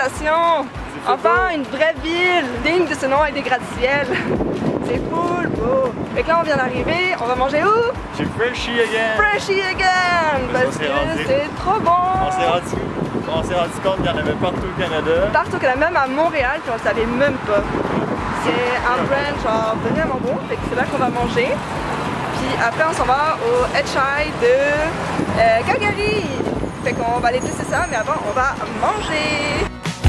félicitations! Enfin, une vraie ville, digne de ce nom avec des gratte-ciel. C'est full beau. Fait que là, on vient d'arriver, on va manger où? Chez Freshie Again! Freshie Again! Parce que c'est trop bon! On s'est rendu compte qu'il y en avait partout au Canada. Partout au Canada, même à Montréal, puis on le savait même pas. C'est un brand genre vraiment bon, fait que c'est là qu'on va manger. Puis après, on s'en va au Etchai de Calgary. Fait qu'on va aller tester ça, mais avant, on va manger.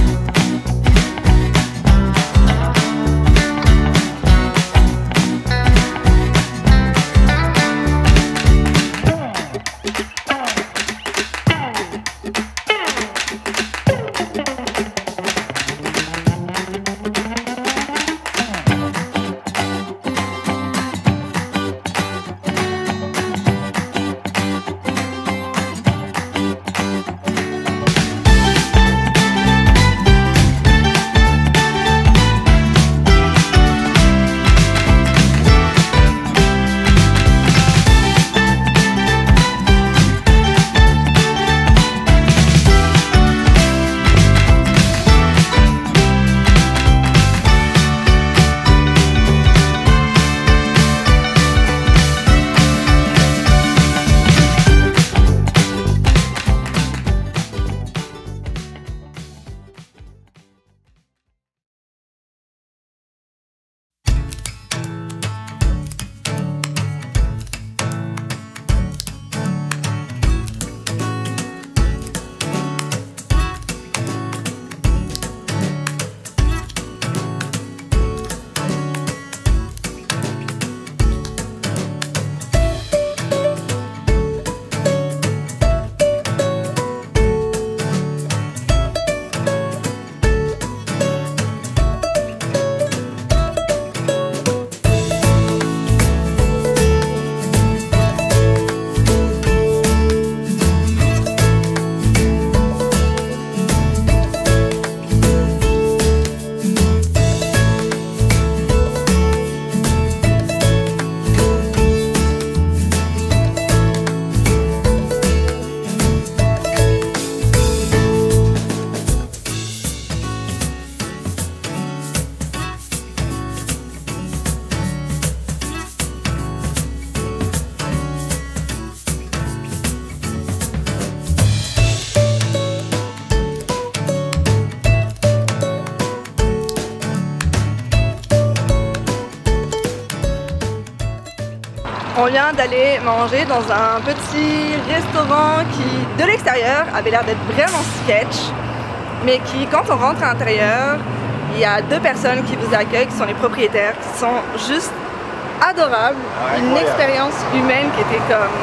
On vient d'aller manger dans un petit restaurant qui, de l'extérieur, avait l'air d'être vraiment sketch, mais qui, quand on rentre à l'intérieur, il y a deux personnes qui vous accueillent, qui sont les propriétaires, qui sont juste adorables. Une expérience humaine qui était comme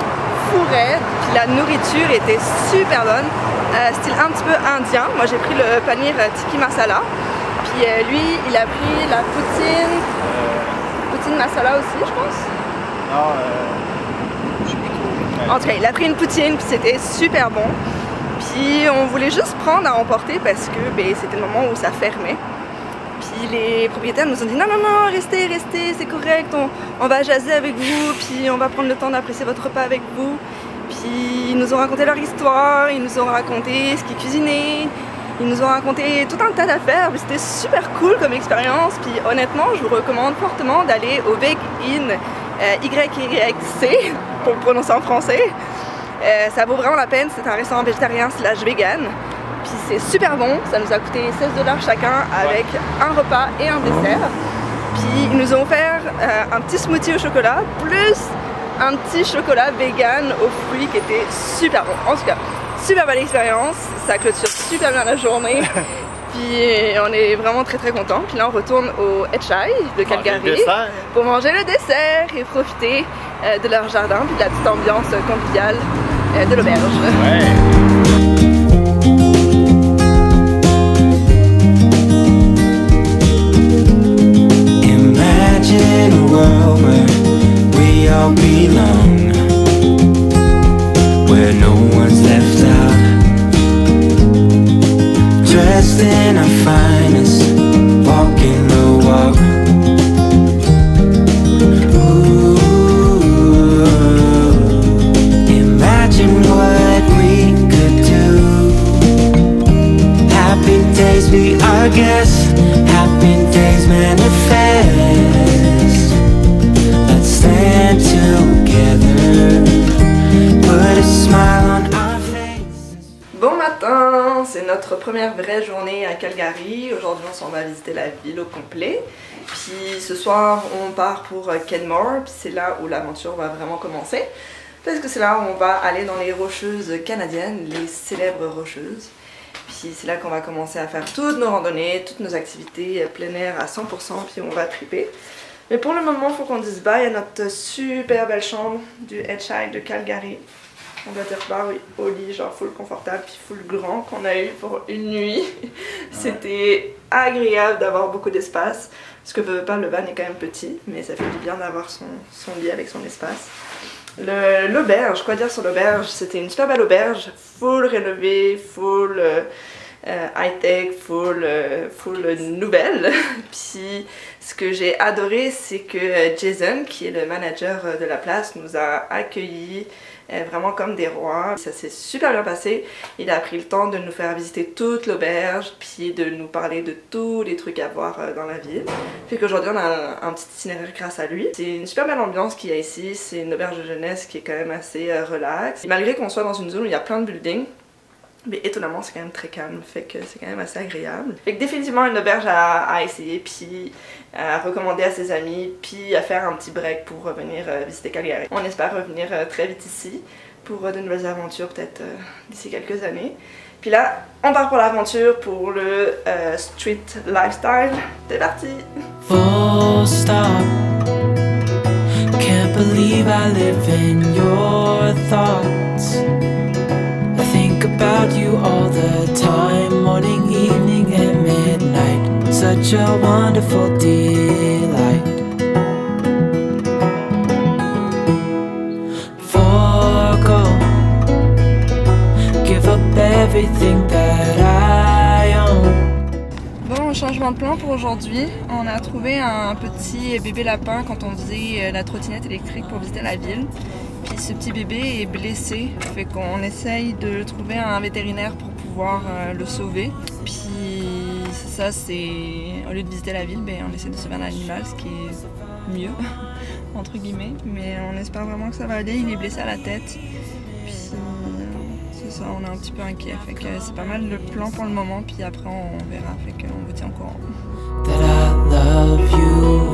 fou raide, puis la nourriture était super bonne, style un petit peu indien. Moi j'ai pris le paneer tiki masala, puis lui il a pris la poutine masala aussi je pense. Non, je sais plus trop. En tout cas, il a pris une poutine, puis c'était super bon. Puis on voulait juste prendre à emporter parce que c'était le moment où ça fermait. Puis les propriétaires nous ont dit non, non, non, restez, restez, c'est correct, on va jaser avec vous, puis on va prendre le temps d'apprécier votre repas avec vous. Puis ils nous ont raconté leur histoire, ils nous ont raconté ce qu'ils cuisinaient, ils nous ont raconté tout un tas d'affaires. C'était super cool comme expérience. Puis honnêtement, je vous recommande fortement d'aller au Veg Inn. YYC pour le prononcer en français. Ça vaut vraiment la peine, c'est un restaurant végétarien slash vegan. Puis c'est super bon, ça nous a coûté 16 $ chacun avec un repas et un dessert. Puis ils nous ont offert un petit smoothie au chocolat plus un petit chocolat vegan aux fruits qui était super bon. En tout cas, super belle expérience, ça clôture super bien la journée. Puis on est vraiment très très contents. Puis là on retourne au Etchai de Calgary pour manger le dessert et profiter de leur jardin puis de la petite ambiance conviviale de l'auberge. Ouais. Imagine a world where we all belong, where no one's left out. Dressed in our finest, walking the walk. Ooh, imagine what we could guess happy days manifest. Let's stand together, put a smile on our faces. Bon matin, c'est notre première vraie journée à Calgary. Aujourd'hui on s'en va visiter la ville au complet. Puis ce soir on part pour Kenmore, puis c'est là où l'aventure va vraiment commencer. Parce que c'est là où on va aller dans les rocheuses canadiennes, les célèbres rocheuses. Puis c'est là qu'on va commencer à faire toutes nos randonnées, toutes nos activités plein air à 100%, puis on va triper. Mais pour le moment, il faut qu'on dise bye à notre super belle chambre du Headside de Calgary. On va dire bye au lit, genre full confortable, puis full grand qu'on a eu pour une nuit. C'était agréable d'avoir beaucoup d'espace. Parce que pas, le van est quand même petit, mais ça fait du bien d'avoir son lit avec son espace. L'auberge, quoi dire sur l'auberge? C'était une super belle auberge, full rénovée, full high-tech, full nouvelle. Puis ce que j'ai adoré, c'est que Jason, qui est le manager de la place, nous a accueillis vraiment comme des rois. Ça s'est super bien passé. Il a pris le temps de nous faire visiter toute l'auberge, puis de nous parler de tous les trucs à voir dans la ville. Fait qu'aujourd'hui on a un petit itinéraire grâce à lui. C'est une super belle ambiance qu'il y a ici. C'est une auberge de jeunesse qui est quand même assez relax. Et malgré qu'on soit dans une zone où il y a plein de buildings, mais étonnamment c'est quand même très calme, fait que c'est quand même assez agréable. Fait que définitivement une auberge à essayer, puis à recommander à ses amis, puis à faire un petit break pour revenir visiter Calgary. On espère revenir très vite ici pour de nouvelles aventures, peut-être d'ici quelques années. Puis là, on part pour l'aventure, pour le street lifestyle. C'est parti! Full stop. Can't believe I live in your thoughts. I think about you all the time, morning, evening, and midnight. Such a wonderful delight. Forgo, give up everything that I own. Bon, changement de plan pour aujourd'hui. On a trouvé un petit bébé lapin quand on faisait la trottinette électrique pour visiter la ville. Puis ce petit bébé est blessé, fait qu'on essaye de trouver un vétérinaire pour pouvoir le sauver. Puis ça, c'est au lieu de visiter la ville, ben, on essaie de sauver un animal, ce qui est mieux, entre guillemets. Mais on espère vraiment que ça va aller, il est blessé à la tête. Puis c'est ça, on est un petit peu inquiet. Fait que c'est pas mal le plan pour le moment, puis après on verra, fait qu'on vous tient au courant. That I love you.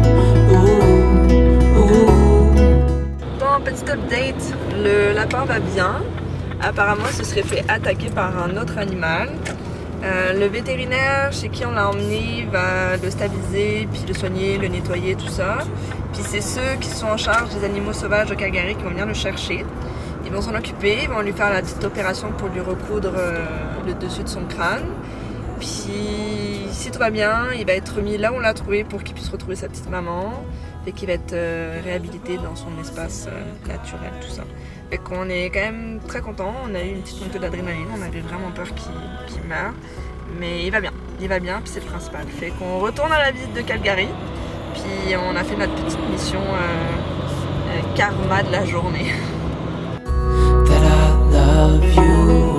Ooh, ooh. Bon, petit update, le lapin va bien. Apparemment, il se serait fait attaquer par un autre animal. Le vétérinaire chez qui on l'a emmené va le stabiliser, puis le soigner, le nettoyer, tout ça. Puis c'est ceux qui sont en charge des animaux sauvages de Calgary qui vont venir le chercher. Ils vont s'en occuper, ils vont lui faire la petite opération pour lui recoudre le dessus de son crâne. Puis si tout va bien, il va être remis là où on l'a trouvé pour qu'il puisse retrouver sa petite maman. Et qu'il va être réhabilité dans son espace naturel, tout ça. Fait qu'on est quand même très contents, on a eu une petite montée d'adrénaline, on avait vraiment peur qu'il meure. Mais il va bien, puis c'est le principal. Fait qu'on retourne à la visite de Calgary, puis on a fait notre petite mission karma de la journée. That I love you.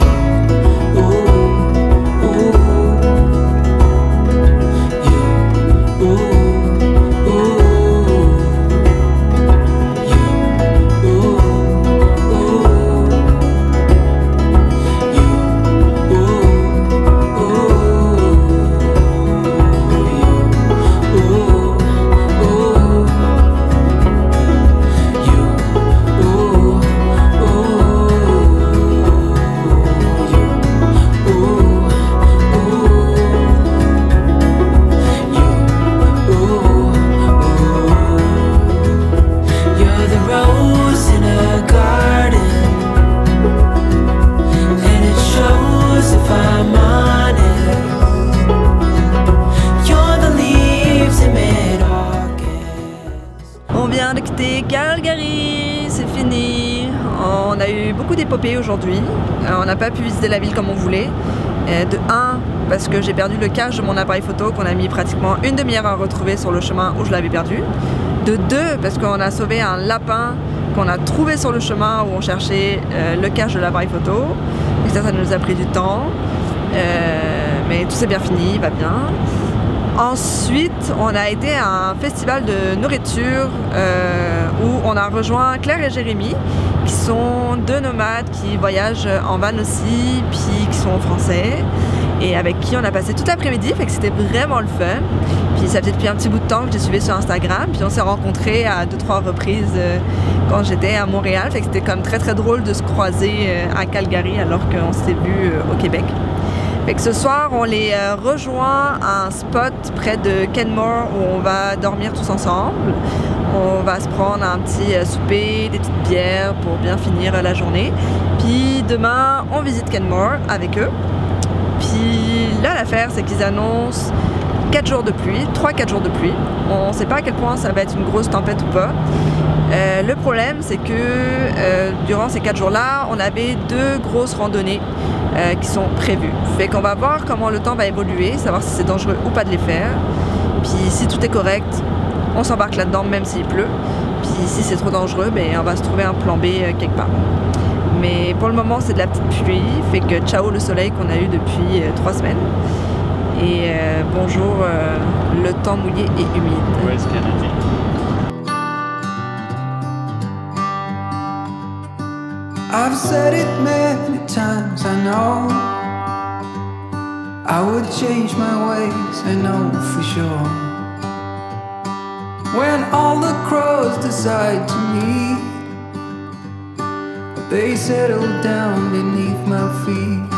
Calgary, c'est fini. On a eu beaucoup d'épopées aujourd'hui. On n'a pas pu visiter la ville comme on voulait. De 1, parce que j'ai perdu le cache de mon appareil photo qu'on a mis pratiquement une demi-heure à retrouver sur le chemin où je l'avais perdu. De 2, parce qu'on a sauvé un lapin qu'on a trouvé sur le chemin où on cherchait le cache de l'appareil photo. Et ça nous a pris du temps. mais tout s'est bien fini, va bien. Ensuite, on a été à un festival de nourriture où on a rejoint Claire et Jérémy, qui sont deux nomades qui voyagent en van aussi, puis qui sont français, et avec qui on a passé toute l'après-midi, fait que c'était vraiment le fun. Puis ça faisait depuis un petit bout de temps que je les suivais sur Instagram, puis on s'est rencontrés à 2-3 reprises quand j'étais à Montréal, fait que c'était comme très drôle de se croiser à Calgary alors qu'on s'était vu au Québec. Fait que ce soir, on les rejoint à un spot près de Kenmore où on va dormir tous ensemble. On va se prendre un petit souper, des petites bières pour bien finir la journée. Puis demain, on visite Kenmore avec eux. Puis là, l'affaire, c'est qu'ils annoncent 4 jours de pluie, 3-4 jours de pluie. On ne sait pas à quel point ça va être une grosse tempête ou pas. Le problème, c'est que durant ces 4 jours-là, on avait 2 grosses randonnées qui sont prévues. Fait qu'on va voir comment le temps va évoluer, savoir si c'est dangereux ou pas de les faire. Puis si tout est correct, on s'embarque là-dedans même s'il pleut. Puis si c'est trop dangereux, ben, on va se trouver un plan B quelque part. Mais pour le moment, c'est de la petite pluie, fait que ciao le soleil qu'on a eu depuis 3 semaines. Et bonjour le temps mouillé et humide. Ouais, c'est canadien. I've said it many times, I know I would change my ways, I know for sure. When all the crows decide to meet, they settle down beneath my feet.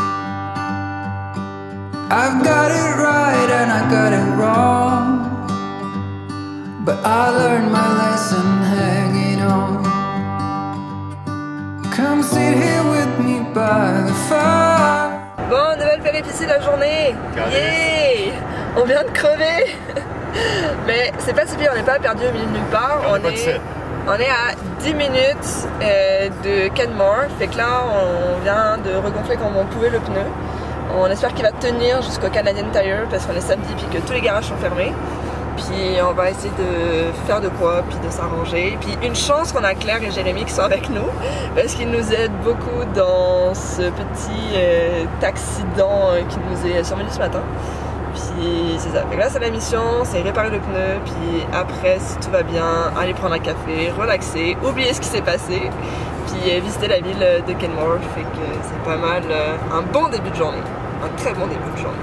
I've got it right and I got it wrong, but I learned my lesson hanging on. Come sit here with me by the fire. Bon, nouvelle péripétie de la journée. Yeah! On vient de crever. Mais c'est pas si pire, on n'est pas perdu au milieu de nulle part. On est à 10 minutes de Kenmore. Fait que là, on vient de regonfler comme on pouvait le pneu. On espère qu'il va tenir jusqu'au Canadian Tire parce qu'on est samedi puis que tous les garages sont fermés. Puis on va essayer de faire de quoi, puis de s'arranger. Puis une chance qu'on a Claire et Jérémy qui sont avec nous parce qu'ils nous aident beaucoup dans ce petit accident qui nous est survenu ce matin. Puis c'est ça. Fait que là c'est la mission, c'est réparer le pneu. Puis après, si tout va bien, aller prendre un café, relaxer, oublier ce qui s'est passé. Puis visiter la ville de Kenmore. Fait que c'est pas mal un bon début de journée. Un très bon début de journée.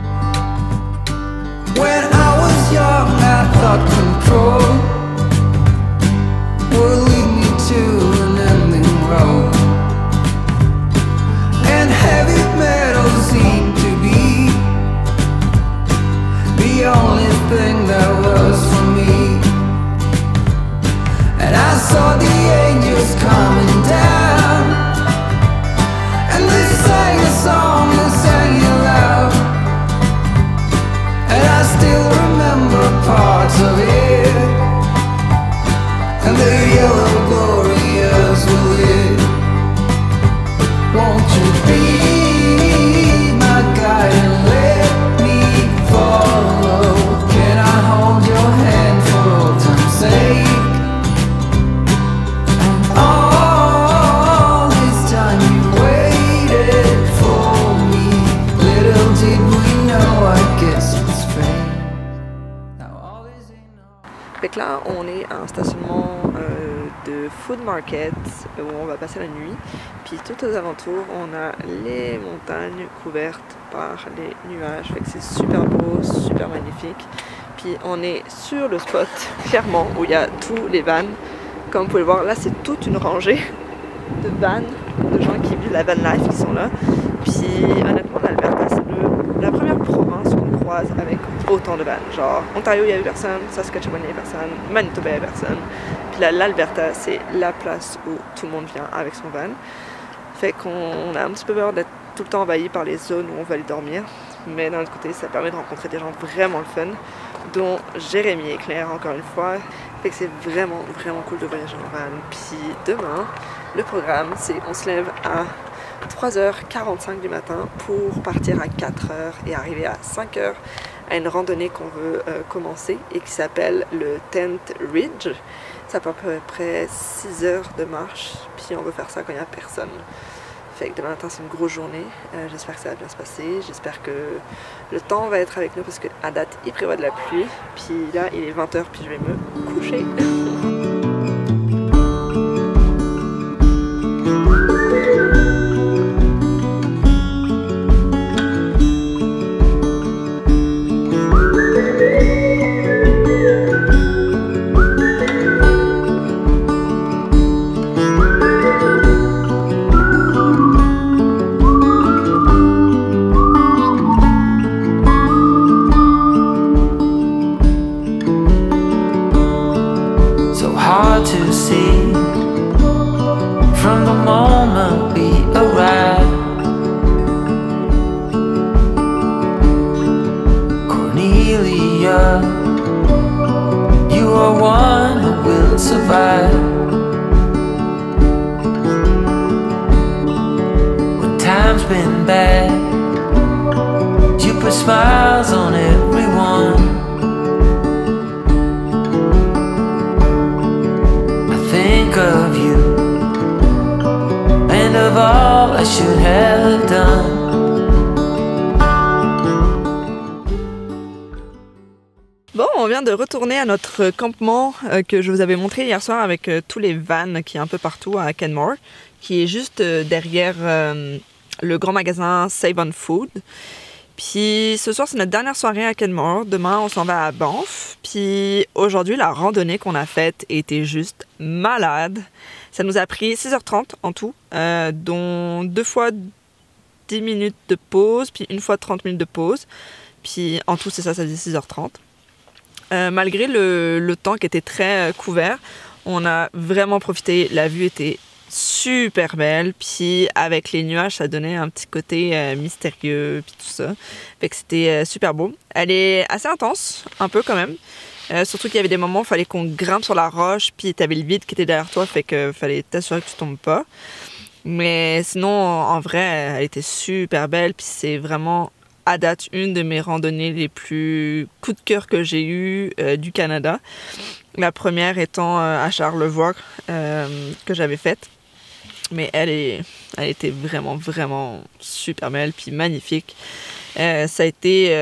When I was young, I thought control would lead me to an ending road, and heavy metal seemed to be the only thing that was for me. And I saw the angels coming down, and they sang a song and sang it loud. And I still remember parts of it, and the yellow glorious were lit. Won't you be my guide and let me follow? Can I hold your hand for all time's sake? And all this time you waited for me. Little did we know, I guess. Fait que là, on est à un stationnement de food market où on va passer la nuit. Puis tout aux alentours, on a les montagnes couvertes par les nuages. Fait que c'est super beau, super magnifique. Puis on est sur le spot, clairement, où il y a tous les vans. Comme vous pouvez le voir, là c'est toute une rangée de vans, de gens qui vivent la van life qui sont là. Puis honnêtement, l'Alberta, c'est la première province qu'on croise avec autant de vannes. Genre, Ontario, il n'y avait personne, Saskatchewan, il n'y avait personne, Manitoba, il n'y avait personne. Puis là, l'Alberta, c'est la place où tout le monde vient avec son van. Fait qu'on a un petit peu peur d'être tout le temps envahi par les zones où on va aller dormir. Mais d'un autre côté, ça permet de rencontrer des gens vraiment le fun, dont Jérémy et Claire, encore une fois. Fait que c'est vraiment cool de voyager en van. Puis demain, le programme, c'est on se lève à 3h45 du matin pour partir à 4h et arriver à 5h à une randonnée qu'on veut commencer et qui s'appelle le Tent Ridge. Ça fait à peu près 6 heures de marche, puis on veut faire ça quand il n'y a personne. Fait que demain matin c'est une grosse journée, j'espère que ça va bien se passer, j'espère que le temps va être avec nous parce qu'à date il prévoit de la pluie. Puis là il est 20h puis je vais me coucher. To see from the moment we arrived. Cornelia, you are one who will survive. When time's been bad, you put smiles on everyone. Of you and of all I should have done. Bon, on vient de retourner à notre campement que je vous avais montré hier soir avec tous les vannes qui est un peu partout à Kenmore, qui est juste derrière le grand magasin Save on Food. Puis ce soir c'est notre dernière soirée à Kenmore, demain on s'en va à Banff. Puis aujourd'hui la randonnée qu'on a faite était juste malade. Ça nous a pris 6h30 en tout, dont 2 fois 10 minutes de pause, puis 1 fois 30 minutes de pause. Puis en tout c'est ça, ça faisait 6h30. Malgré le temps qui était très couvert, on a vraiment profité, la vue était super belle, puis avec les nuages ça donnait un petit côté mystérieux puis tout ça, fait que c'était super beau. Elle est assez intense un peu quand même, surtout qu'il y avait des moments où il fallait qu'on grimpe sur la roche puis t'avais le vide qui était derrière toi, fait que fallait t'assurer que tu tombes pas, mais sinon en vrai elle était super belle, puis c'est vraiment à date une de mes randonnées les plus coup de cœur que j'ai eu du Canada. La première étant à Charlevoix que j'avais faite. Mais elle était vraiment super belle puis magnifique. Ça a été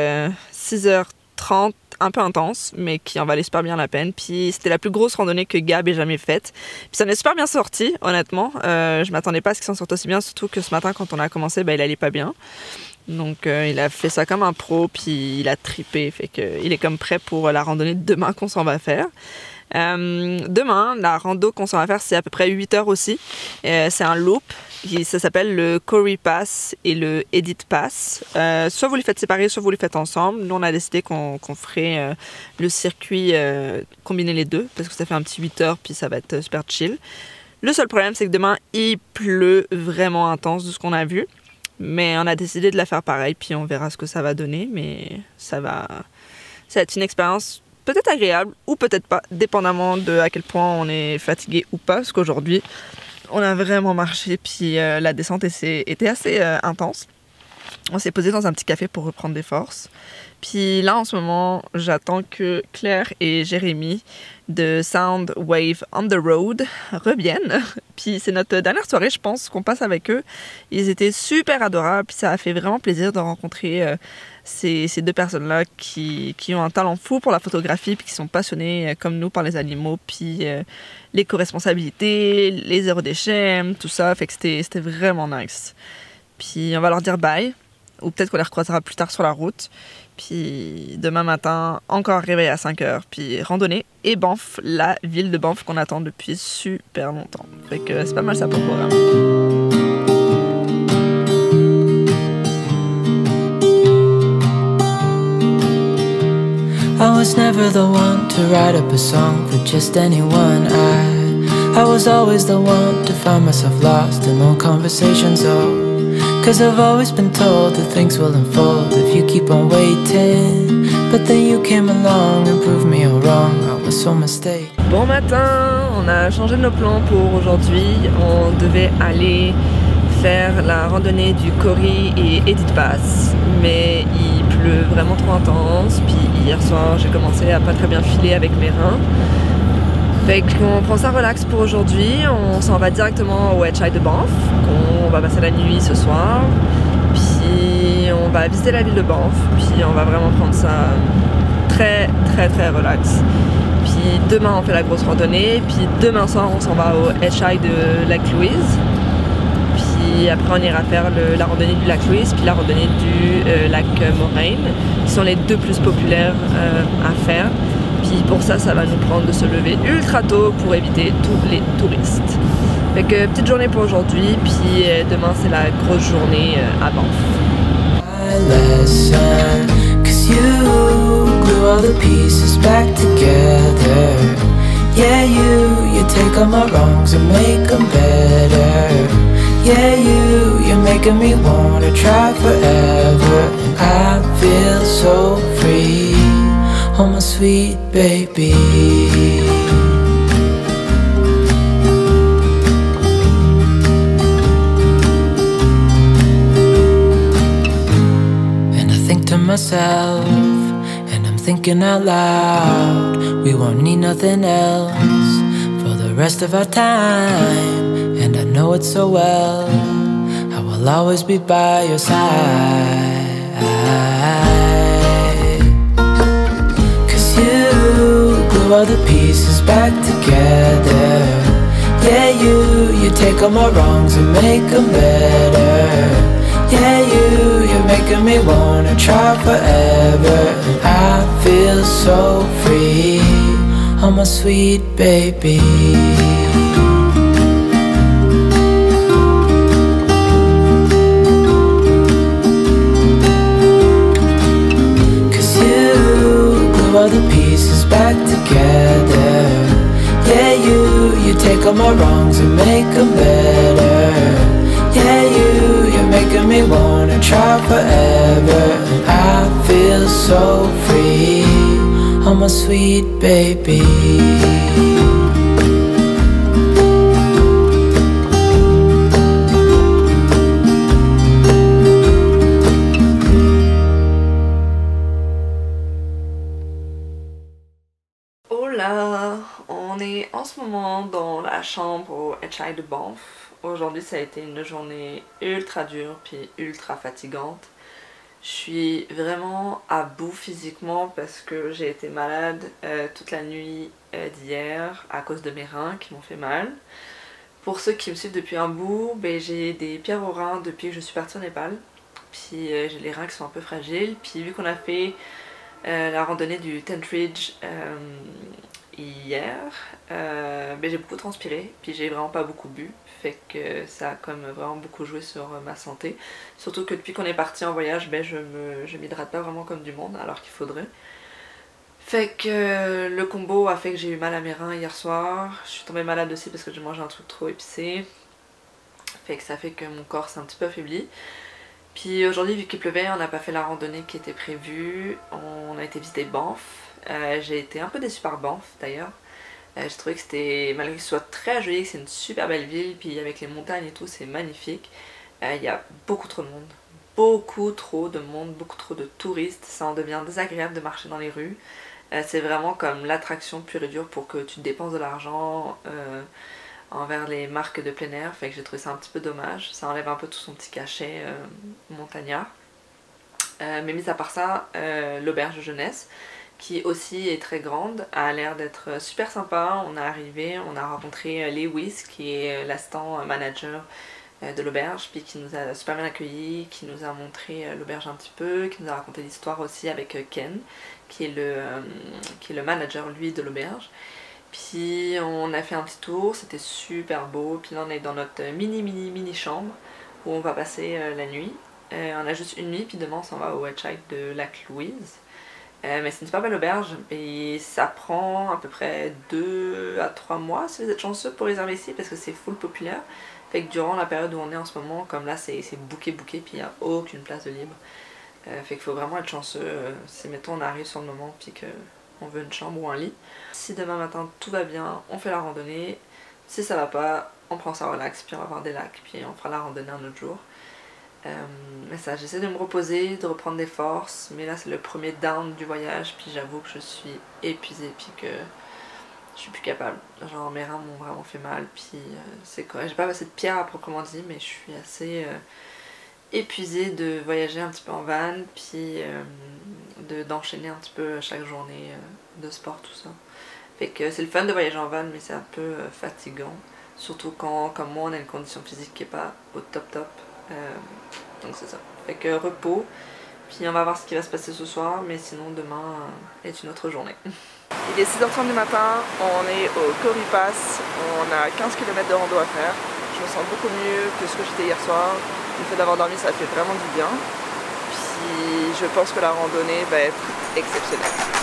6h30, un peu intense, mais qui en valait super bien la peine. Puis c'était la plus grosse randonnée que Gab ait jamais faite. Puis ça en est super bien sorti, honnêtement. Je m'attendais pas à ce qu'il s'en sorte aussi bien, surtout que ce matin quand on a commencé, il allait pas bien. Donc il a fait ça comme un pro, puis il a trippé. Fait que il est comme prêt pour la randonnée de demain qu'on s'en va faire. Demain, la rando qu'on s'en va faire, c'est à peu près 8 heures aussi. C'est un loop, ça s'appelle le Corrie Pass et le Edith Pass. Soit vous les faites séparer, soit vous les faites ensemble. Nous, on a décidé qu'on ferait le circuit, combiner les deux, parce que ça fait un petit 8 heures, puis ça va être super chill. Le seul problème, c'est que demain, il pleut vraiment intense de ce qu'on a vu. Mais on a décidé de la faire pareil, puis on verra ce que ça va donner. Mais ça va être une expérience peut-être agréable ou peut-être pas, dépendamment de à quel point on est fatigué ou pas, parce qu'aujourd'hui on a vraiment marché, puis la descente était assez intense. On s'est posé dans un petit café pour reprendre des forces. Puis là en ce moment j'attends que Claire et Jérémy de Sound Wave on the Road reviennent. Puis c'est notre dernière soirée, je pense, qu'on passe avec eux. Ils étaient super adorables, puis ça a fait vraiment plaisir de rencontrer ces deux personnes-là qui ont un talent fou pour la photographie, puis qui sont passionnés comme nous par les animaux, puis l'éco-responsabilité, les zéro déchets, tout ça. Fait que c'était vraiment nice. Puis on va leur dire bye, ou peut-être qu'on les recroisera plus tard sur la route. Puis demain matin, encore réveil à 5h, puis randonnée et Banff, la ville de Banff qu'on attend depuis super longtemps. Fait que c'est pas mal ça pour le programme. I was never the one to write up a song for just anyone. I was always the one to find myself lost in long conversations. Oh, 'cause I've always been told that things will unfold if you keep on waiting. But then you came along and proved me all wrong. I was so mistaken. Bon matin, on a changé nos plans pour aujourd'hui. On devait aller faire la randonnée du Corrie et Edith Pass, mais il pleut vraiment trop intense. Puis hier soir, j'ai commencé à pas très bien filer avec mes reins. Fait qu'on prend ça relax pour aujourd'hui, on s'en va directement au Hedgehog de Banff, on va passer la nuit ce soir, puis on va visiter la ville de Banff, puis on va vraiment prendre ça très relax. Puis demain on fait la grosse randonnée, puis demain soir on s'en va au Hedgehog de Lac Louise, puis après on ira faire la randonnée du Lac Louise, puis la randonnée du lac Moraine, qui sont les deux plus populaires à faire. Puis pour ça, ça va nous prendre de se lever ultra tôt pour éviter tous les touristes. Fait que petite journée pour aujourd'hui, puis demain c'est la grosse journée à Banff. Yeah, you take all my wrongs and make them better. Yeah, you're making me wanna try forever. And I feel so free, oh my sweet baby. And I think to myself, and I'm thinking out loud, we won't need nothing else for the rest of our time. And I know it so well, I will always be by your side. Cause you glue all the pieces back together. Yeah, you take all my wrongs and make them better. Yeah, you're making me wanna try forever. And I feel so free, oh my sweet baby. Cause you glue all the pieces back together. Yeah, you take all my wrongs and make them better. Yeah, you're making me wanna try forever. And I feel so free, oh my sweet baby. Hola, on est en ce moment dans la chambre au Hedgehog de Banff. Aujourd'hui ça a été une journée ultra dure puis ultra fatigante. Je suis vraiment à bout physiquement parce que j'ai été malade toute la nuit d'hier à cause de mes reins qui m'ont fait mal. Pour ceux qui me suivent depuis un bout, j'ai des pierres aux reins depuis que je suis partie au Népal. Puis j'ai les reins qui sont un peu fragiles. Puis vu qu'on a fait la randonnée du Tent Ridge hier, j'ai beaucoup transpiré, puis j'ai vraiment pas beaucoup bu, fait que ça a comme vraiment beaucoup joué sur ma santé. Surtout que depuis qu'on est parti en voyage, je m'hydrate pas vraiment comme du monde, alors qu'il faudrait. Fait que le combo a fait que j'ai eu mal à mes reins hier soir. Je suis tombée malade aussi parce que j'ai mangé un truc trop épicé. Fait que ça fait que mon corps s'est un petit peu affaibli. Puis aujourd'hui, vu qu'il pleuvait, on n'a pas fait la randonnée qui était prévue. On a été visiter Banff. J'ai été un peu déçue par Banff d'ailleurs. J'ai trouvé que c'était, malgré que ce soit très joli, que c'est une super belle ville, puis avec les montagnes et tout, c'est magnifique. Il y a beaucoup trop de monde. Beaucoup trop de monde, beaucoup trop de touristes. Ça en devient désagréable de marcher dans les rues. C'est vraiment comme l'attraction pure et dure pour que tu dépenses de l'argent envers les marques de plein air. Fait que j'ai trouvé ça un petit peu dommage. Ça enlève un peu tout son petit cachet montagnard. Mais mis à part ça, l'auberge de jeunesse, qui aussi est très grande, a l'air d'être super sympa. On est arrivé, on a rencontré Lewis, qui est l'assistant manager de l'auberge, puis qui nous a super bien accueillis, qui nous a montré l'auberge un petit peu, qui nous a raconté l'histoire aussi avec Ken, qui est le manager lui de l'auberge. Puis on a fait un petit tour, c'était super beau. Puis là on est dans notre mini chambre où on va passer la nuit. On a juste une nuit, puis demain on s'en va au Hedgehog de Lac Louise. Mais c'est une super belle auberge et ça prend à peu près 2 à 3 mois si vous êtes chanceux pour réserver ici parce que c'est full populaire. Fait que durant la période où on est en ce moment, comme là c'est booké puis il n'y a aucune place de libre. Fait qu'il faut vraiment être chanceux si mettons on arrive sur le moment puis qu'on veut une chambre ou un lit. Si demain matin tout va bien, on fait la randonnée. Si ça va pas, on prend ça relax puis on va voir des lacs puis on fera la randonnée un autre jour. Mais ça, j'essaie de me reposer, de reprendre des forces, mais là c'est le premier down du voyage puis j'avoue que je suis épuisée puis que je suis plus capable. Genre mes reins m'ont vraiment fait mal, puis c'est correct. J'ai pas passé de pierre à proprement dit, mais je suis assez épuisée de voyager un petit peu en van, puis d'enchaîner un petit peu chaque journée de sport, tout ça. Fait que c'est le fun de voyager en van, mais c'est un peu fatigant. Surtout quand, comme moi, on a une condition physique qui est pas au top. Donc c'est ça. Fait que repos. Puis on va voir ce qui va se passer ce soir, mais sinon demain est une autre journée. Il est 6h30 du matin, on est au Corrie Pass, on a 15 km de rando à faire. Je me sens beaucoup mieux que ce que j'étais hier soir. Le fait d'avoir dormi, ça fait vraiment du bien. Puis je pense que la randonnée va être exceptionnelle.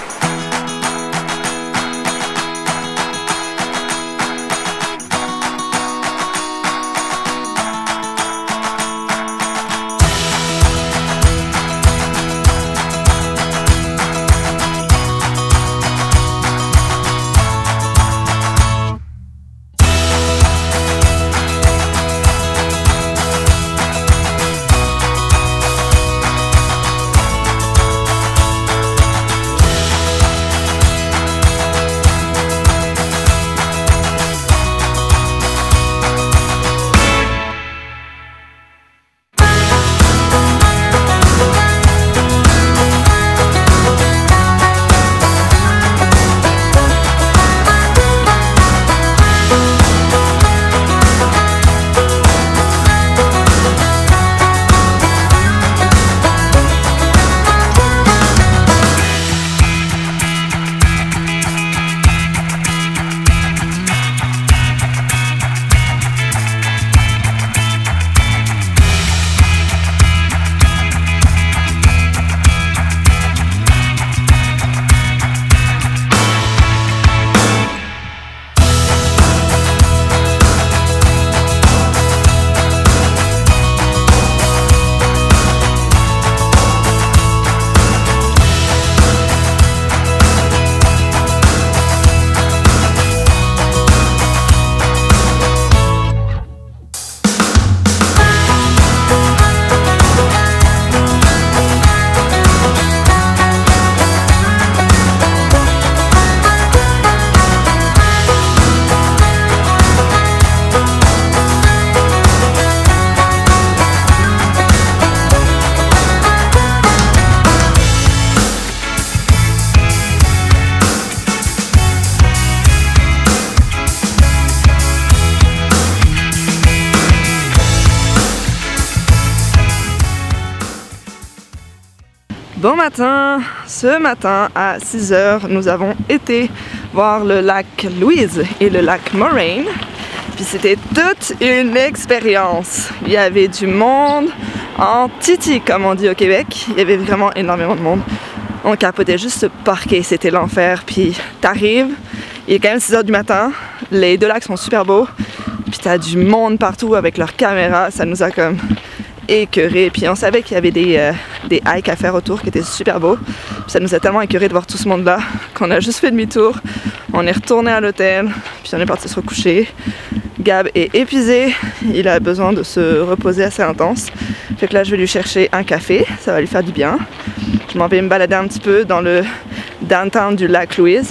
Bon matin! Ce matin à 6h, nous avons été voir le lac Louise et le lac Moraine. Puis c'était toute une expérience. Il y avait du monde en titi, comme on dit au Québec. Il y avait vraiment énormément de monde. On capotait juste ce parquet, c'était l'enfer. Puis t'arrives, il est quand même 6h du matin, les deux lacs sont super beaux. Puis t'as du monde partout avec leurs caméras, ça nous a comme écœurés. Puis on savait qu'il y avait des hikes à faire autour qui étaient super beaux. Puis ça nous a tellement écœurés de voir tout ce monde là qu'on a juste fait demi-tour. On est retourné à l'hôtel, puis on est parti se recoucher. Gab est épuisé, il a besoin de se reposer assez intense. Fait que là je vais lui chercher un café, ça va lui faire du bien. Je m'en vais me balader un petit peu dans le downtown du lac Louise.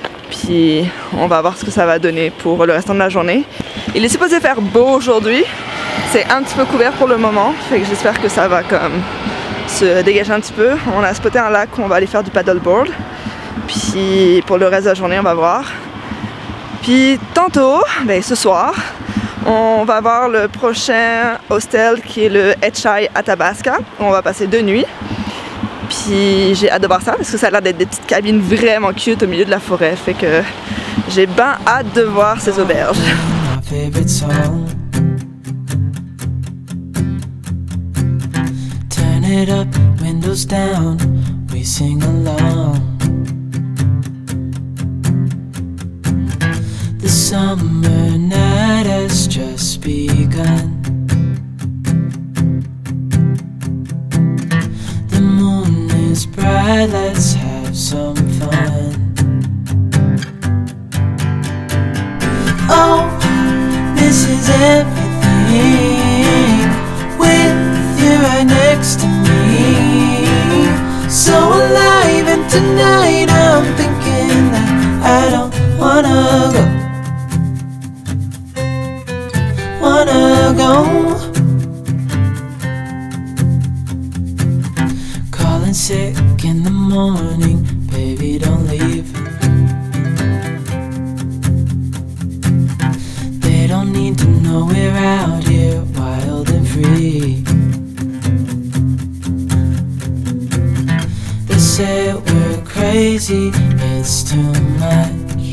Puis on va voir ce que ça va donner pour le restant de la journée. Il est supposé faire beau aujourd'hui. C'est un petit peu couvert pour le moment, fait que j'espère que ça va comme se dégager un petit peu. On a spoté un lac où on va aller faire du paddleboard. Puis pour le reste de la journée, on va voir. Puis tantôt, ce soir, on va voir le prochain hostel qui est le Etchai Athabasca, où on va passer 2 nuits. Puis j'ai hâte de voir ça parce que ça a l'air d'être des petites cabines vraiment cute au milieu de la forêt. Fait que j'ai bien hâte de voir ces auberges. Turn it up, windows down, we sing along. The summer night has just begun. The moon is bright, let's have some fun. Oh, this is everything with you right next to me. So alive, and tonight I'm thinking that I don't wanna feeling sick in the morning, baby, don't leave. They don't need to know we're out here wild and free. They say we're crazy, it's too much.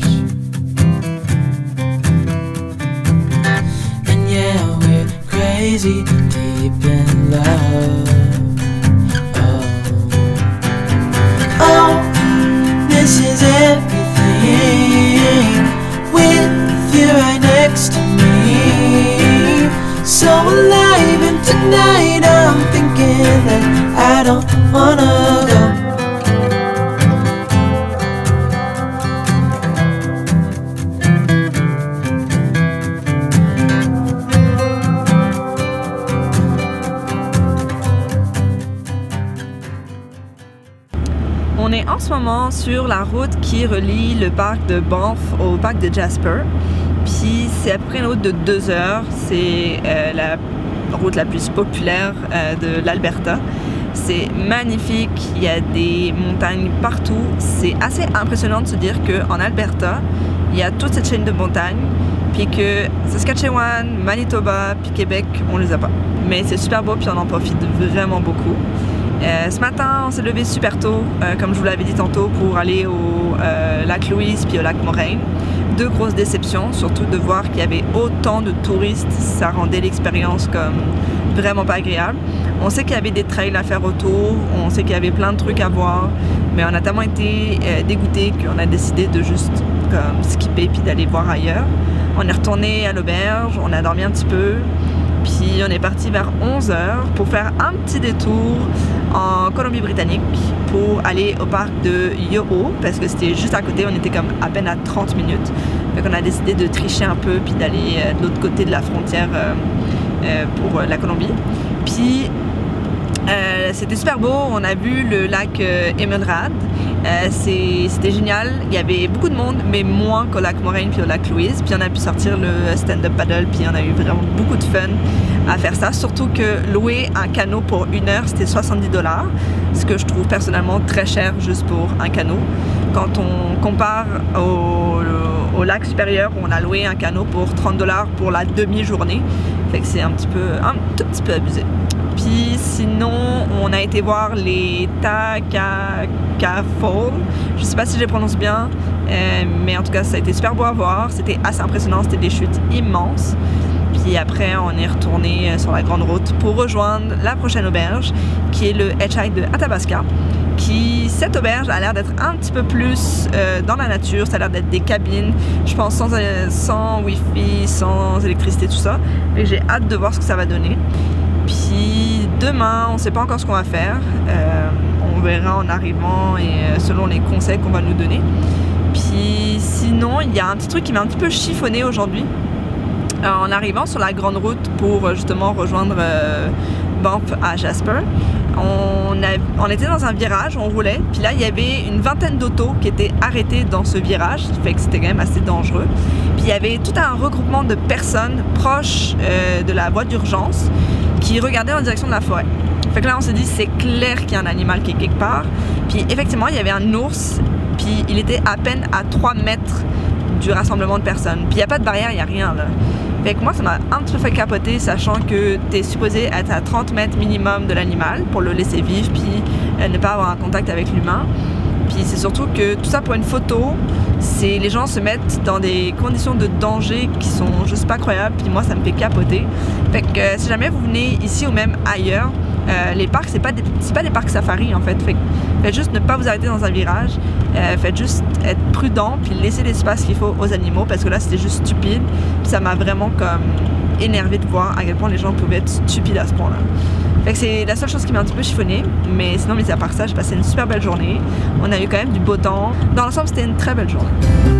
And yeah, we're crazy, deep in love. This is everything with you right next to me. So alive, and tonight I'm thinking that I don't wanna go. On est en ce moment sur la route qui relie le parc de Banff au parc de Jasper. Puis c'est à peu près une route de 2 heures. C'est la route la plus populaire de l'Alberta. C'est magnifique, il y a des montagnes partout. C'est assez impressionnant de se dire qu'en Alberta, il y a toute cette chaîne de montagnes. Puis que Saskatchewan, Manitoba, puis Québec, on les a pas. Mais c'est super beau, puis on en profite vraiment beaucoup. Ce matin, on s'est levé super tôt, comme je vous l'avais dit tantôt, pour aller au lac Louise puis au lac Moraine. 2 grosses déceptions, surtout de voir qu'il y avait autant de touristes, ça rendait l'expérience comme vraiment pas agréable. On sait qu'il y avait des trails à faire autour, on sait qu'il y avait plein de trucs à voir, mais on a tellement été dégoûtés qu'on a décidé de juste comme skipper puis d'aller voir ailleurs. On est retourné à l'auberge, on a dormi un petit peu. Puis on est parti vers 11 h pour faire un petit détour en Colombie-Britannique pour aller au parc de Yoho parce que c'était juste à côté, on était comme à peine à 30 minutes. Donc on a décidé de tricher un peu puis d'aller de l'autre côté de la frontière pour la Colombie. Puis c'était super beau, on a vu le lac Emerald. C'était génial, il y avait beaucoup de monde mais moins qu'au lac Moraine puis au lac Louise, puis on a pu sortir le stand-up paddle puis on a eu vraiment beaucoup de fun à faire ça, surtout que louer un canot pour 1 heure c'était 70 $, ce que je trouve personnellement très cher juste pour un canot. Quand on compare au lac supérieur où on a loué un canot pour 30 $ pour la demi-journée, fait que c'est un tout petit peu abusé. Puis sinon, on a été voir les Takaka Falls. Je sais pas si je les prononce bien, mais en tout cas, ça a été super beau à voir. C'était assez impressionnant, c'était des chutes immenses. Puis après, on est retourné sur la grande route pour rejoindre la prochaine auberge, qui est le Hitchhike de Athabasca. Cette auberge a l'air d'être un petit peu plus dans la nature, ça a l'air d'être des cabines, je pense sans wifi, sans électricité, tout ça. Et j'ai hâte de voir ce que ça va donner. Puis demain, on ne sait pas encore ce qu'on va faire. On verra en arrivant et selon les conseils qu'on va nous donner. Puis sinon, il y a un petit truc qui m'a un petit peu chiffonné aujourd'hui. En arrivant sur la grande route pour justement rejoindre Banff à Jasper, on était dans un virage, on roulait, puis là il y avait une vingtaine d'autos qui étaient arrêtés dans ce virage, ce qui fait que c'était quand même assez dangereux. Puis il y avait tout un regroupement de personnes proches de la voie d'urgence qui regardaient en direction de la forêt. Fait que là on s'est dit c'est clair qu'il y a un animal qui est quelque part. Puis effectivement il y avait un ours, puis il était à peine à 3 mètres du rassemblement de personnes. Puis il n'y a pas de barrière, il n'y a rien là. Fait que moi ça m'a un petit peu fait capoter, sachant que tu es supposé être à 30 mètres minimum de l'animal pour le laisser vivre puis ne pas avoir un contact avec l'humain. Puis c'est surtout que tout ça pour une photo, les gens se mettent dans des conditions de danger qui sont juste pas croyables, puis moi ça me fait capoter. Fait que si jamais vous venez ici ou même ailleurs, les parcs c'est pas des parcs safari en fait. Fait que faites juste ne pas vous arrêter dans un virage, faites juste être prudent puis laisser l'espace qu'il faut aux animaux parce que là c'était juste stupide. Puis ça m'a vraiment comme énervé de voir à quel point les gens pouvaient être stupides à ce point là. Fait que c'est la seule chose qui m'a un petit peu chiffonné, mais sinon, mis à part ça, j'ai passé une super belle journée. On a eu quand même du beau temps. Dans l'ensemble, c'était une très belle journée.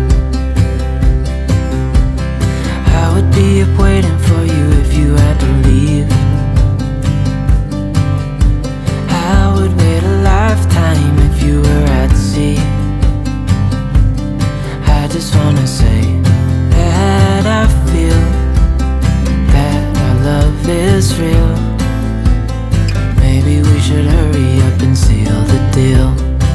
I would be up waiting for you if you had to leave. I would wait a lifetime if you were at sea. I just wanna say that I feel that our love is real. Maybe we should hurry up and seal the deal.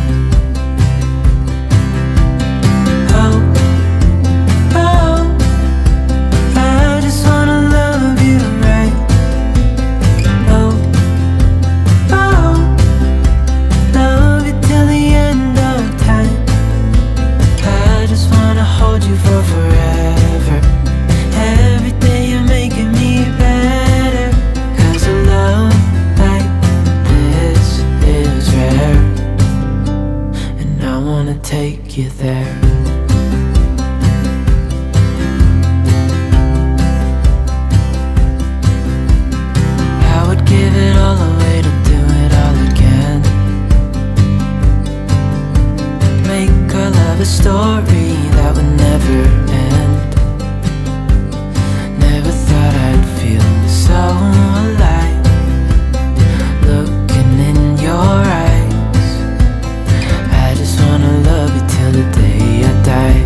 Oh, oh, I just wanna love you right. Oh, oh, love you till the end of time. I just wanna hold you for forever. Every day you're making me better. 'Cause a love like this is rare, and I wanna take you there. I would give it all away to do it all again. Make our love a story that would never end. Never thought I'd feel so alive, looking in your eyes. I just wanna love you till the day I die.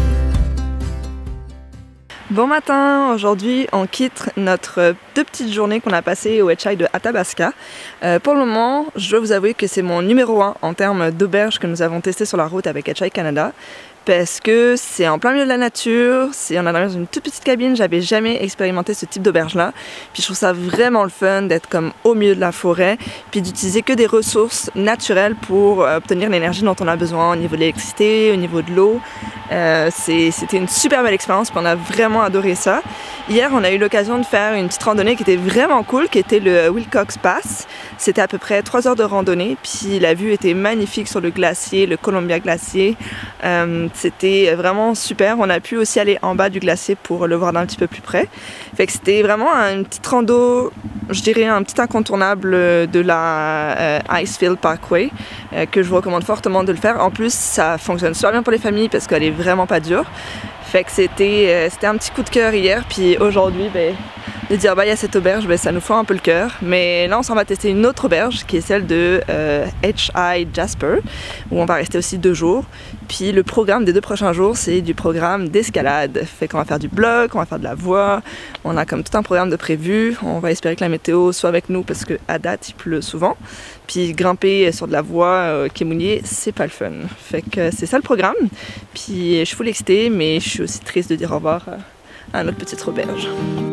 Bon matin, aujourd'hui on quitte notre 2 petites journées qu'on a passées au Etchai de Athabasca. Pour le moment, je dois vous avouer que c'est mon numéro 1 en termes d'auberge que nous avons testé sur la route avec Etchai Canada. Parce que c'est en plein milieu de la nature, on est dans une toute petite cabine, j'avais jamais expérimenté ce type d'auberge-là. Puis je trouve ça vraiment le fun d'être comme au milieu de la forêt, puis d'utiliser que des ressources naturelles pour obtenir l'énergie dont on a besoin au niveau de l'électricité, au niveau de l'eau. C'était une super belle expérience, puis on a vraiment adoré ça. Hier, on a eu l'occasion de faire une petite randonnée qui était vraiment cool, qui était le Wilcox Pass. C'était à peu près 3 heures de randonnée, puis la vue était magnifique sur le glacier, le Columbia Glacier. C'était vraiment super. On a pu aussi aller en bas du glacier pour le voir d'un petit peu plus près. Fait que c'était vraiment une petite rando, je dirais un petit incontournable de la Icefield Parkway que je vous recommande fortement de le faire. En plus, ça fonctionne super bien pour les familles parce qu'elle est vraiment pas dure. Fait que c'était un petit coup de cœur hier, puis aujourd'hui, de dire il y a cette auberge, ça nous fend un peu le cœur. Mais là on s'en va tester une autre auberge qui est celle de Etchai Jasper, où on va rester aussi 2 jours. Puis le programme des 2 prochains jours, c'est du programme d'escalade. Fait qu'on va faire du bloc, on va faire de la voie, on a comme tout un programme de prévu. On va espérer que la météo soit avec nous parce qu'à date il pleut souvent. Puis grimper sur de la voie qui est mouillée, c'est pas le fun. Fait que c'est ça le programme. Puis je suis full excitée, mais je suis aussi triste de dire au revoir à notre petite auberge.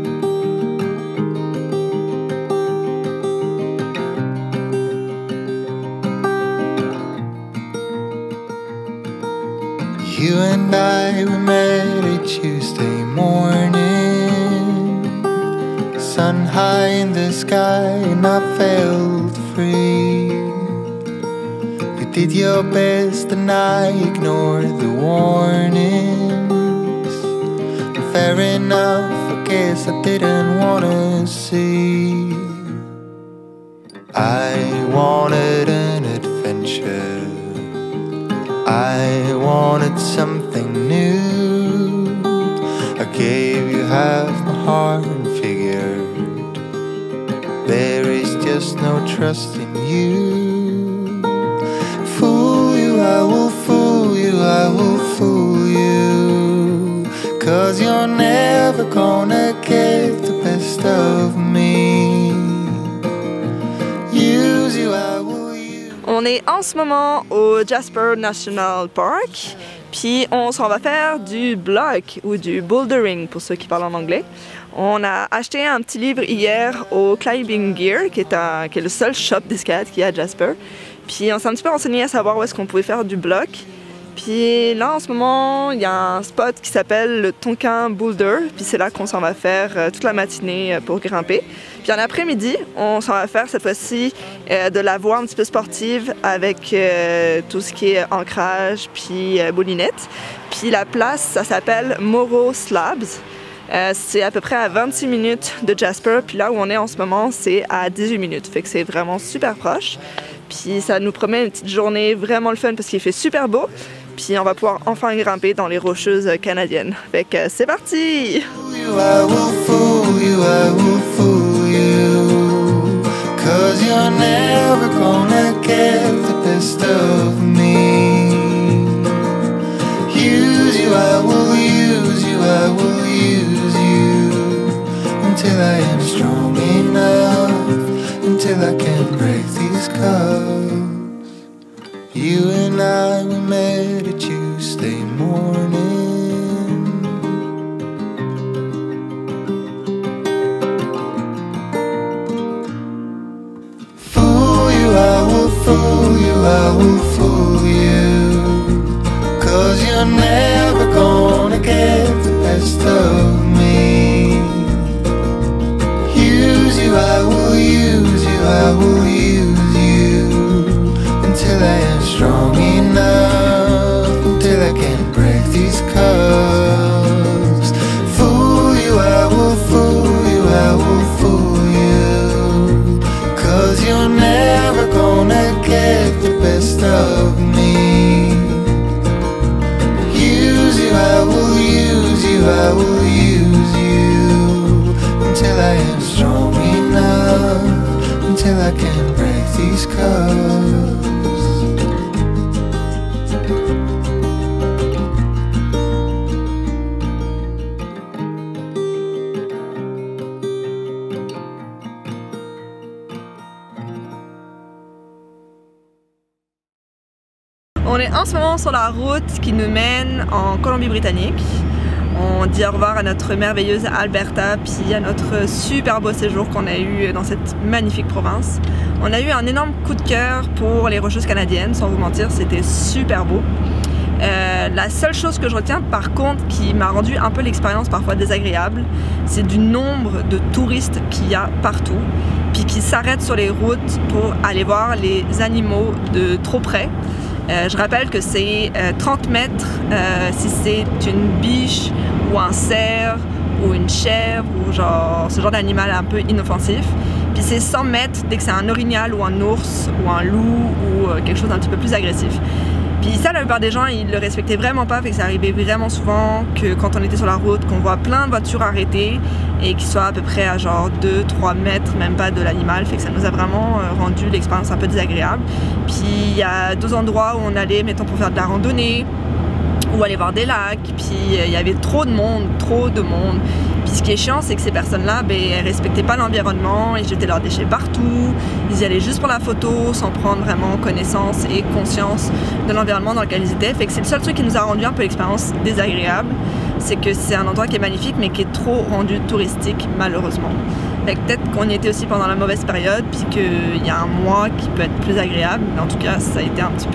You and I, we met a Tuesday morning, sun high in the sky and I felt free. You did your best and I ignored the warnings. Fair enough, I guess I didn't wanna see. I wanted an adventure, I wanted something new. I gave you half my heart and figured there is just no trust in you. Fool you, I will fool you, I will fool you. 'Cause you're never gonna get the best of me. Use you, I will. On est en ce moment au Jasper National Park, puis on s'en va faire du block ou du bouldering pour ceux qui parlent en anglais. On a acheté un petit livre hier au Climbing Gear, qui est le seul shop d'escalade qu'il y a à Jasper. Puis on s'est un petit peu renseigné à savoir où est-ce qu'on pouvait faire du block. Puis là en ce moment il y a un spot qui s'appelle le Tonkin Boulder, puis c'est là qu'on s'en va faire toute la matinée pour grimper. Puis en après-midi on s'en va faire cette fois-ci de la voie un petit peu sportive avec tout ce qui est ancrage puis boulinette. Puis la place ça s'appelle Morro Slabs. C'est à peu près à 26 minutes de Jasper, puis là où on est en ce moment c'est à 18 minutes, fait que c'est vraiment super proche. Puis ça nous promet une petite journée vraiment le fun parce qu'il fait super beau. Puis on va pouvoir enfin grimper dans les rocheuses canadiennes. Fait que c'est parti! Until I am strong enough, until I can break these You and I, we met a Tuesday morning. Fool you, I will fool you, I will fool you. 'Cause you're never gonna get the best of me. Use you, I will use you, I will use you until I am strong enough, until I can break these cuffs. Fool you, I will fool you, I will fool you. 'Cause you're never gonna get the best of me. Use you, I will use you, I will use you until I am strong enough, until I can break these cuffs. On est en ce moment sur la route qui nous mène en Colombie-Britannique. On dit au revoir à notre merveilleuse Alberta, puis à notre super beau séjour qu'on a eu dans cette magnifique province. On a eu un énorme coup de cœur pour les Rocheuses canadiennes, sans vous mentir, c'était super beau. La seule chose que je retiens par contre qui m'a rendu un peu l'expérience parfois désagréable, c'est du nombre de touristes qu'il y a partout, puis qui s'arrêtent sur les routes pour aller voir les animaux de trop près. Je rappelle que c'est 30 mètres si c'est une biche ou un cerf ou une chèvre ou genre ce genre d'animal un peu inoffensif. Puis c'est 100 mètres dès que c'est un orignal ou un ours ou un loup ou quelque chose d'un petit peu plus agressif. Puis ça, la plupart des gens, ils le respectaient vraiment pas, fait que ça arrivait vraiment souvent que quand on était sur la route, qu'on voit plein de voitures arrêtées et qui soient à peu près à genre 2-3 mètres, même pas de l'animal, fait que ça nous a vraiment rendu l'expérience un peu désagréable. Puis il y a 2 endroits où on allait, mettons, pour faire de la randonnée ou aller voir des lacs, puis il y avait trop de monde. Puis ce qui est chiant, c'est que ces personnes-là, ben, elles respectaient pas l'environnement, ils jetaient leurs déchets partout, ils y allaient juste pour la photo, sans prendre vraiment connaissance et conscience de l'environnement dans lequel ils étaient. Fait que c'est le seul truc qui nous a rendu un peu l'expérience désagréable, c'est que c'est un endroit qui est magnifique, mais qui est trop rendu touristique, malheureusement. Fait que peut-être qu'on y était aussi pendant la mauvaise période, puis qu'il y a un mois qui peut être plus agréable, mais en tout cas, ça a été un petit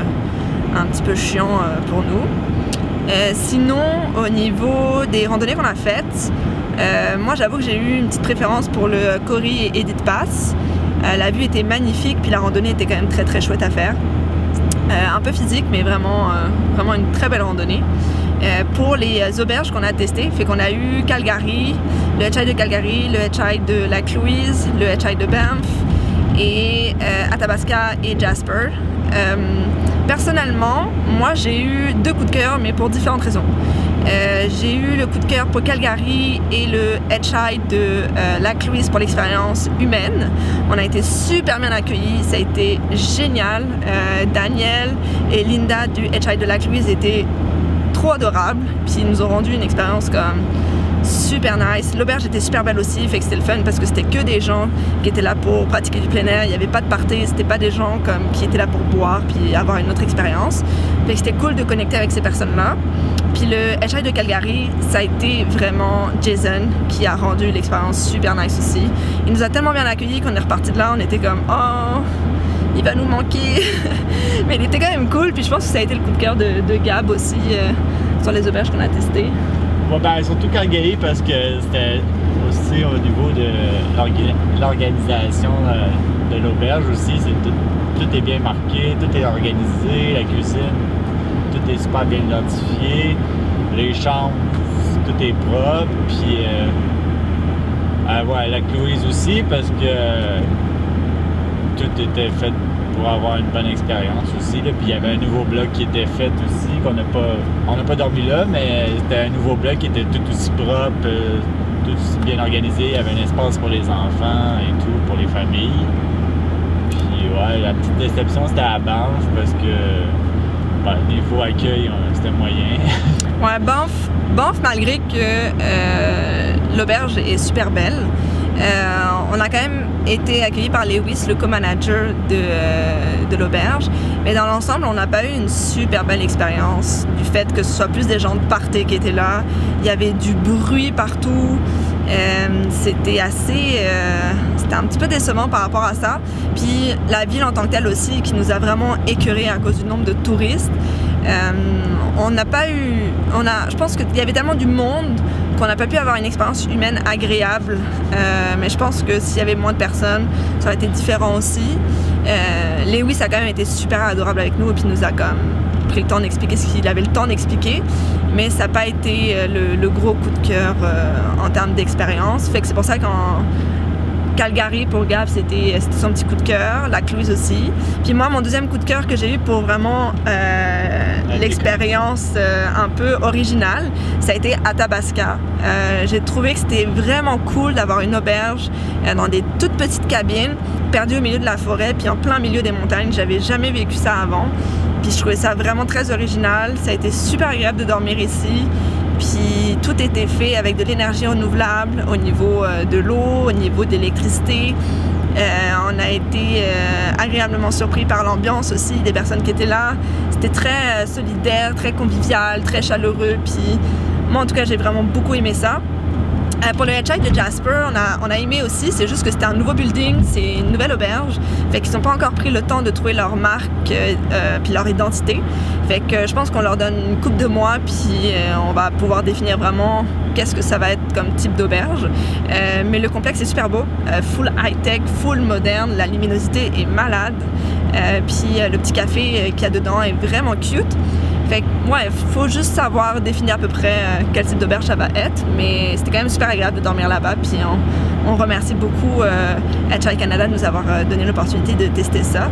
peu chiant pour nous. Sinon, au niveau des randonnées qu'on a faites, moi j'avoue que j'ai eu une petite préférence pour le Cory et Edith Pass. La vue était magnifique, puis la randonnée était quand même très très chouette à faire. Un peu physique, mais vraiment une très belle randonnée. Pour les auberges qu'on a testées, fait qu'on a eu Calgary, le Hitchhike de Calgary, le Hitchhike de Lake-Louise, le Hitchhike de Banff et Athabasca et Jasper. Personnellement, moi j'ai eu 2 coups de cœur, mais pour différentes raisons. J'ai eu le coup de cœur pour Calgary et le Hitchhike de Lake-Louise pour l'expérience humaine. On a été super bien accueillis, ça a été génial. Daniel et Linda du Hitchhike de Lake-Louise étaient trop adorables, puis ils nous ont rendu une expérience comme super nice. L'auberge était super belle aussi, fait que c'était le fun parce que c'était que des gens qui étaient là pour pratiquer du plein air, il n'y avait pas de party, c'était pas des gens comme qui étaient là pour boire puis avoir une autre expérience. Fait que c'était cool de connecter avec ces personnes-là. Puis le Hitchhike de Calgary, ça a été vraiment Jason qui a rendu l'expérience super nice aussi. Il nous a tellement bien accueillis qu'on est reparti de là, on était comme oh, il va nous manquer. Mais il était quand même cool, puis je pense que ça a été le coup de cœur de Gab aussi sur les auberges qu'on a testées. Ouais, ben, surtout Calgary parce que c'était aussi au niveau de l'organisation de l'auberge aussi. Tout est bien marqué, tout est organisé, la cuisine, tout est super bien identifié, les chambres, tout est propre. Puis ouais, Lake-Louise aussi parce que tout était fait pour avoir une bonne expérience aussi. Là. Puis il y avait un nouveau bloc qui était fait aussi, on n'a pas dormi là, mais c'était un nouveau bloc qui était tout aussi propre, tout aussi bien organisé. Il y avait un espace pour les enfants et tout, pour les familles. Puis ouais, la petite déception c'était à Banff parce que ben, niveau accueil, c'était moyen. Ouais, Banff, malgré que l'auberge est super belle, On a quand même été accueillis par Lewis, le co-manager de l'auberge, mais dans l'ensemble, on n'a pas eu une super belle expérience du fait que ce soit plus des gens de party qui étaient là. Il y avait du bruit partout. C'était un petit peu décevant par rapport à ça. Puis la ville en tant que telle aussi qui nous a vraiment écœurés à cause du nombre de touristes. On n'a pas eu... je pense qu'il y avait tellement du monde qu'on n'a pas pu avoir une expérience humaine agréable. Mais je pense que s'il y avait moins de personnes, ça aurait été différent aussi. Lewis a quand même été super adorable avec nous et puis nous a comme pris le temps d'expliquer ce qu'il avait le temps d'expliquer. Mais ça n'a pas été le gros coup de cœur en termes d'expérience. Fait que c'est pour ça qu'en Calgary pour Gab c'était son petit coup de cœur, la Cluse aussi. Puis moi mon deuxième coup de cœur que j'ai eu pour vraiment l'expérience un peu originale, ça a été Athabasca. J'ai trouvé que c'était vraiment cool d'avoir une auberge dans des toutes petites cabines perdues au milieu de la forêt puis en plein milieu des montagnes. J'avais jamais vécu ça avant. Puis je trouvais ça vraiment très original. Ça a été super agréable de dormir ici. Puis tout était fait avec de l'énergie renouvelable au niveau de l'eau, au niveau de l'électricité. On a été agréablement surpris par l'ambiance aussi des personnes qui étaient là. C'était très solidaire, très convivial, très chaleureux. Puis moi en tout cas j'ai vraiment beaucoup aimé ça. Pour le Hitchhike de Jasper, on a aimé aussi, c'est juste que c'était un nouveau building, c'est une nouvelle auberge, fait qu'ils n'ont pas encore pris le temps de trouver leur marque puis leur identité. Fait que je pense qu'on leur donne une couple de mois puis on va pouvoir définir vraiment qu'est-ce que ça va être comme type d'auberge. Mais le complexe est super beau, full high-tech, full moderne, la luminosité est malade. Puis le petit café qu'il y a dedans est vraiment cute. Fait que, ouais, faut juste savoir définir à peu près quel type d'auberge ça va être, mais c'était quand même super agréable de dormir là-bas, puis on remercie beaucoup Hitchhike Canada de nous avoir donné l'opportunité de tester ça.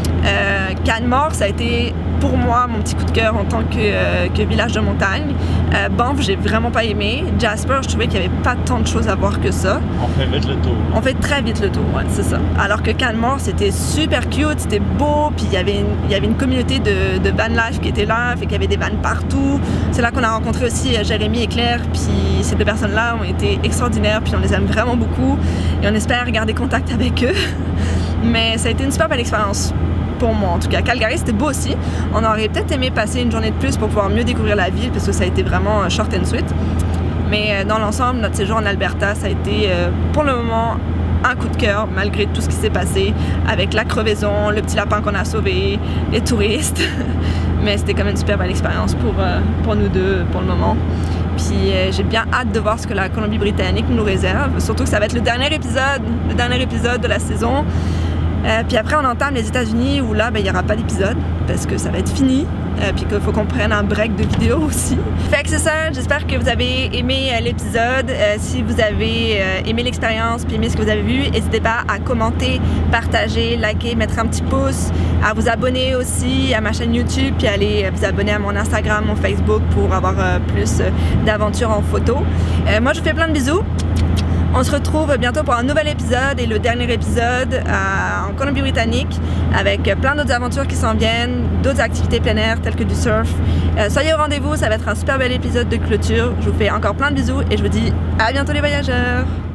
Canmore, ça a été pour moi mon petit coup de cœur en tant que village de montagne. Banff, j'ai vraiment pas aimé. Jasper, je trouvais qu'il n'y avait pas tant de choses à voir que ça. On fait vite le tour. On fait très vite le tour, ouais, c'est ça. Alors que Canmore, c'était super cute, c'était beau, puis il y avait une communauté de van life qui était là, fait qu'il y avait des vannes partout. C'est là qu'on a rencontré aussi Jérémy et Claire, puis ces deux personnes-là ont été extraordinaires, puis on les aime vraiment beaucoup et on espère garder contact avec eux. Mais ça a été une super belle expérience. Pour moi en tout cas. Calgary c'était beau aussi. On aurait peut-être aimé passer une journée de plus pour pouvoir mieux découvrir la ville parce que ça a été vraiment short and sweet. Mais dans l'ensemble, notre séjour en Alberta, ça a été pour le moment un coup de cœur malgré tout ce qui s'est passé avec la crevaison, le petit lapin qu'on a sauvé, les touristes. Mais c'était quand même une super belle expérience pour nous deux pour le moment. Puis j'ai bien hâte de voir ce que la Colombie-Britannique nous réserve. Surtout que ça va être le dernier épisode de la saison. Puis après on entame les États-Unis où là il n'y aura pas d'épisode parce que ça va être fini puis qu'il faut qu'on prenne un break de vidéo aussi. Fait que c'est ça, j'espère que vous avez aimé l'épisode. Si vous avez aimé l'expérience puis aimé ce que vous avez vu, n'hésitez pas à commenter, partager, liker, mettre un petit pouce, à vous abonner aussi à ma chaîne YouTube puis aller vous abonner à mon Instagram, mon Facebook pour avoir plus d'aventures en photo. Moi je vous fais plein de bisous. On se retrouve bientôt pour un nouvel épisode et le dernier épisode en Colombie-Britannique avec plein d'autres aventures qui s'en viennent, d'autres activités plein air telles que du surf. Soyez au rendez-vous, ça va être un super bel épisode de clôture. Je vous fais encore plein de bisous et je vous dis à bientôt les voyageurs!